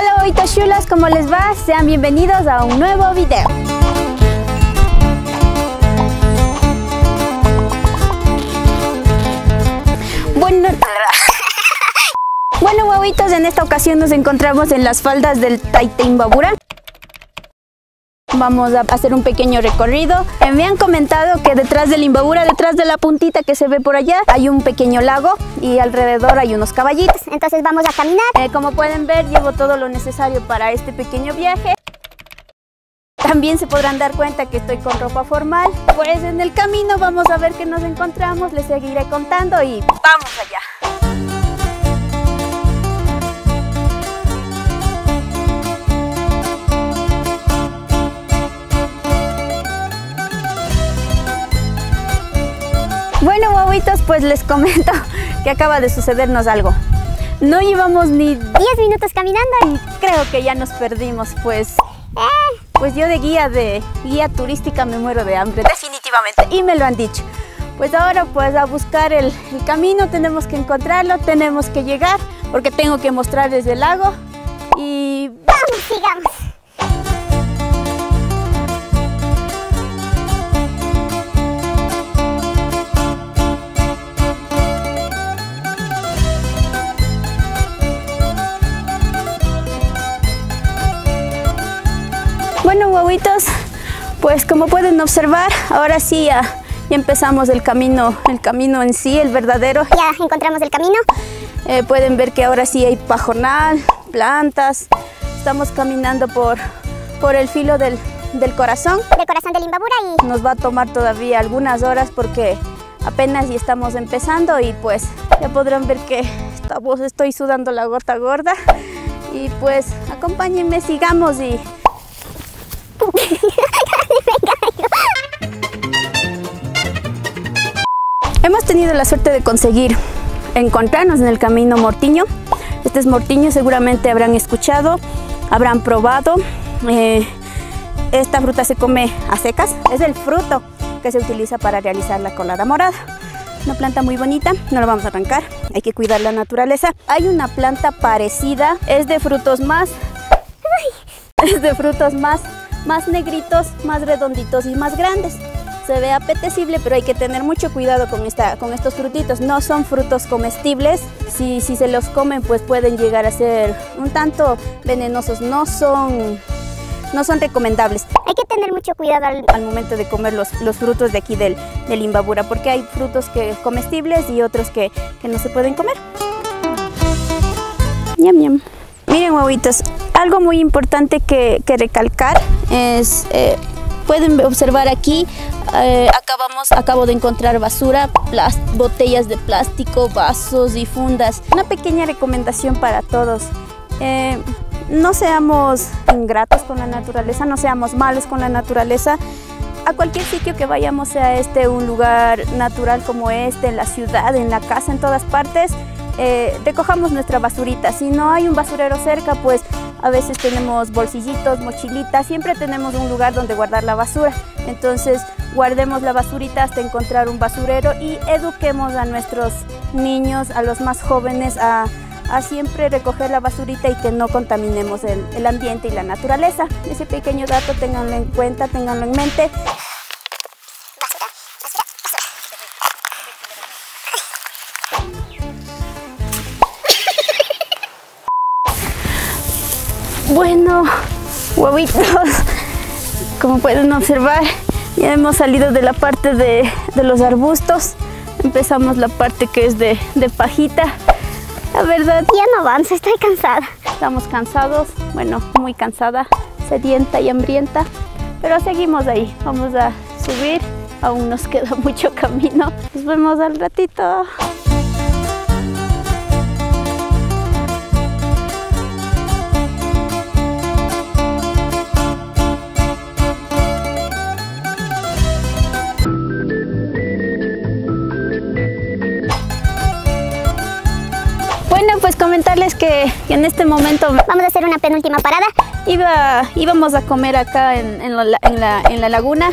Hola bobitos chulas, ¿cómo les va? Sean bienvenidos a un nuevo video. Bueno bobitos, en esta ocasión nos encontramos en las faldas del Tayta Imbabura. Vamos a hacer un pequeño recorrido. Me han comentado que detrás del Imbabura, detrás de la puntita que se ve por allá, hay un pequeño lago y alrededor hay unos caballitos. Entonces vamos a caminar. Como pueden ver, llevo todo lo necesario para este pequeño viaje. También se podrán dar cuenta que estoy con ropa formal. Pues en el camino vamos a ver qué nos encontramos, les seguiré contando y ¡vamos allá! Bueno bobitos, pues les comento que acaba de sucedernos algo. No llevamos ni 10 minutos caminando y creo que ya nos perdimos, pues yo de guía turística me muero de hambre, definitivamente, y me lo han dicho. Pues ahora pues a buscar el camino, tenemos que encontrarlo, tenemos que llegar, porque tengo que mostrarles el lago y ¡vamos, sigamos! Bueno bobitos, pues como pueden observar, ahora sí ya empezamos el camino en sí, el verdadero. Ya encontramos el camino. Pueden ver que ahora sí hay pajonal, plantas. Estamos caminando por el filo del corazón. Del corazón del Imbabura y nos va a tomar todavía algunas horas porque apenas ya estamos empezando y pues ya podrán ver que estoy sudando la gota gorda. Y pues acompáñenme, sigamos y... Hemos tenido la suerte de conseguir encontrarnos en el camino mortiño. Este es mortiño, seguramente habrán escuchado, habrán probado. Esta fruta se come a secas, es el fruto que se utiliza para realizar la colada morada. Una planta muy bonita, no la vamos a arrancar, hay que cuidar la naturaleza. Hay una planta parecida, es de frutos más negritos, más redonditos y más grandes. Se ve apetecible, pero hay que tener mucho cuidado con estos frutitos. No son frutos comestibles. Si se los comen, pues pueden llegar a ser un tanto venenosos. No son recomendables. Hay que tener mucho cuidado al momento de comer los frutos de aquí del Imbabura, porque hay frutos comestibles y otros que no se pueden comer. Ñam, ñam. Miren huevitos, algo muy importante que recalcar es, pueden observar aquí, acabo de encontrar basura, botellas de plástico, vasos y fundas. Una pequeña recomendación para todos, no seamos ingratos con la naturaleza, no seamos malos con la naturaleza. A cualquier sitio que vayamos, sea un lugar natural como en la ciudad, en la casa, en todas partes, recojamos nuestra basurita. Si no hay un basurero cerca, pues a veces tenemos bolsillitos, mochilitas, siempre tenemos un lugar donde guardar la basura. Entonces guardemos la basurita hasta encontrar un basurero y eduquemos a nuestros niños, a los más jóvenes, a siempre recoger la basurita y que no contaminemos el ambiente y la naturaleza. Ese pequeño dato, ténganlo en cuenta, ténganlo en mente. Bueno, huevitos, como pueden observar, ya hemos salido de la parte de los arbustos. Empezamos la parte que es de pajita. La verdad, ya no avanzo, estoy cansada. Estamos cansados, bueno, muy cansada, sedienta y hambrienta, pero seguimos ahí. Vamos a subir, aún nos queda mucho camino. Nos vemos al ratito. Bueno, pues comentarles que en este momento vamos a hacer una penúltima parada. Íbamos a comer acá en la laguna.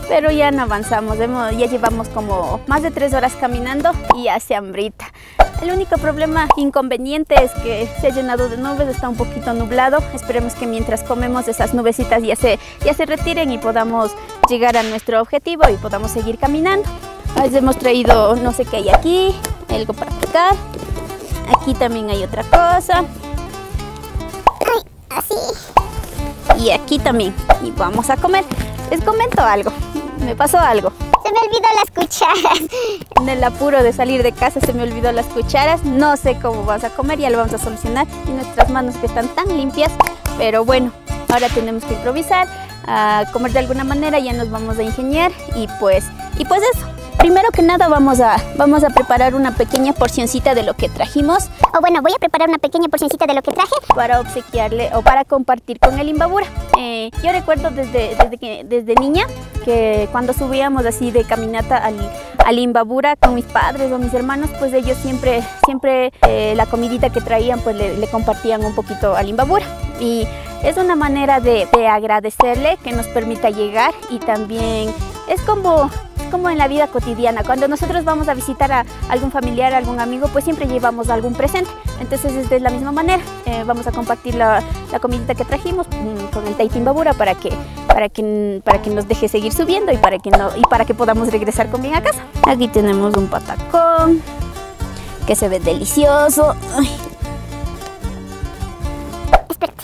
pero ya no avanzamos, ya llevamos como más de 3 horas caminando y hace hambrita. El único problema, inconveniente, es que se ha llenado de nubes, está un poquito nublado. Esperemos que mientras comemos esas nubecitas ya se retiren y podamos llegar a nuestro objetivo y podamos seguir caminando. Les hemos traído, no sé qué hay aquí, algo para picar. Aquí también hay otra cosa. Ay, así. Y aquí también. Y vamos a comer. Les comento algo. Me pasó algo. Se me olvidó las cucharas. En el apuro de salir de casa se me olvidó las cucharas. No sé cómo vamos a comer, ya lo vamos a solucionar. Y nuestras manos que están tan limpias. Pero bueno, ahora tenemos que improvisar, a comer de alguna manera, ya nos vamos a ingeniar. Y pues eso. Primero que nada vamos a preparar una pequeña porcioncita de lo que trajimos. O bueno, voy a preparar una pequeña porcioncita de lo que traje para obsequiarle o para compartir con el Imbabura. Yo recuerdo desde niña que cuando subíamos así de caminata al Imbabura con mis padres o mis hermanos, pues ellos siempre la comidita que traían pues le compartían un poquito al Imbabura. Y es una manera de agradecerle que nos permita llegar, y también es como en la vida cotidiana. Cuando nosotros vamos a visitar a algún familiar, a algún amigo, pues siempre llevamos algún presente. Entonces es de la misma manera. Vamos a compartir la comidita que trajimos con el Taita Imbabura para que nos deje seguir subiendo y para que podamos regresar con bien a casa. Aquí tenemos un patacón que se ve delicioso. Ay. Espérate.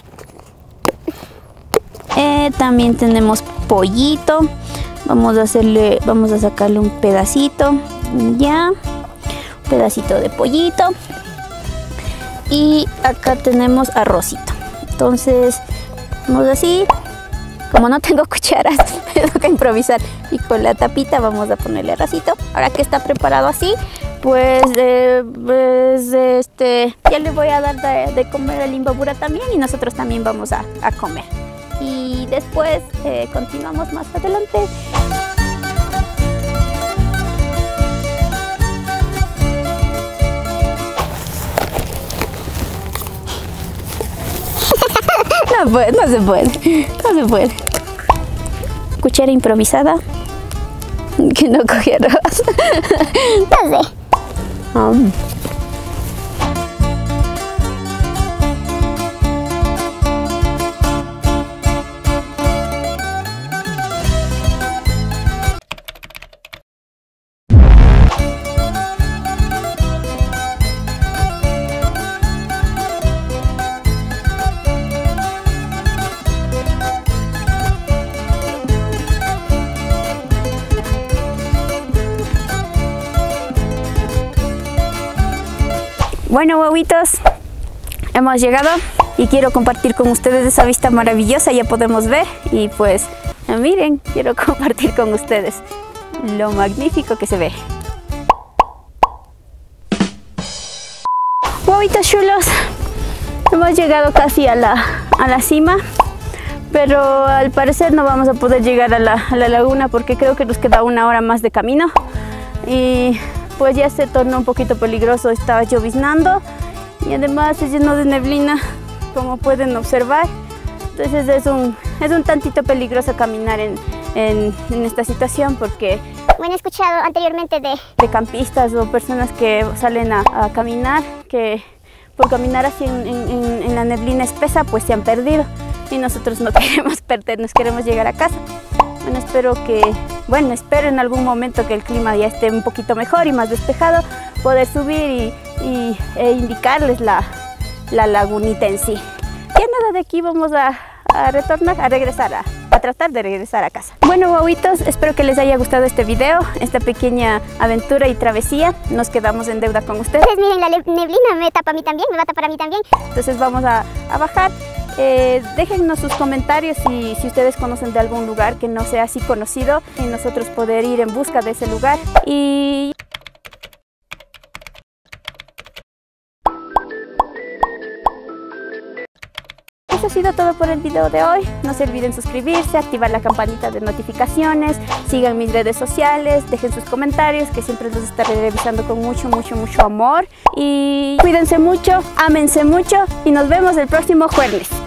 También tenemos pollito. Vamos a sacarle un pedacito, ya, un pedacito de pollito. Y acá tenemos arrocito. Entonces, vamos así. Como no tengo cucharas, me toca improvisar. Y con la tapita vamos a ponerle arrocito. Ahora que está preparado así, pues ya le voy a dar de comer al Imbabura también, y nosotros también vamos a comer. Y después continuamos más adelante. No se puede. Cuchara improvisada que no coge arroz. No sé. Bueno, guaguitos, hemos llegado y quiero compartir con ustedes esa vista maravillosa. Ya podemos ver y pues miren, quiero compartir con ustedes lo magnífico que se ve. Guaguitos chulos, hemos llegado casi a la cima, pero al parecer no vamos a poder llegar a la laguna porque creo que nos queda 1 hora más de camino. Y pues ya se tornó un poquito peligroso, estaba lloviznando y además se llenó de neblina, como pueden observar. Entonces es un tantito peligroso caminar en esta situación, porque Bueno, he escuchado anteriormente de campistas o personas que salen a caminar, que por caminar así en la neblina espesa pues se han perdido, y nosotros no queremos perdernos, queremos llegar a casa. Bueno, espero en algún momento que el clima ya esté un poquito mejor y más despejado, poder subir e indicarles la lagunita en sí. Ya nada, de aquí vamos a tratar de regresar a casa. Bueno, guaguitos, espero que les haya gustado este video, esta pequeña aventura y travesía. Nos quedamos en deuda con ustedes. Pues miren, la neblina me tapa a mí también, me va a tapar a mí también. Entonces vamos a bajar. Déjennos sus comentarios si ustedes conocen de algún lugar que no sea así conocido, y nosotros poder ir en busca de ese lugar. Y eso ha sido todo por el video de hoy. No se olviden suscribirse, activar la campanita de notificaciones, sigan mis redes sociales, dejen sus comentarios que siempre los estaré revisando con mucho amor. Y cuídense mucho, ámense mucho y nos vemos el próximo jueves.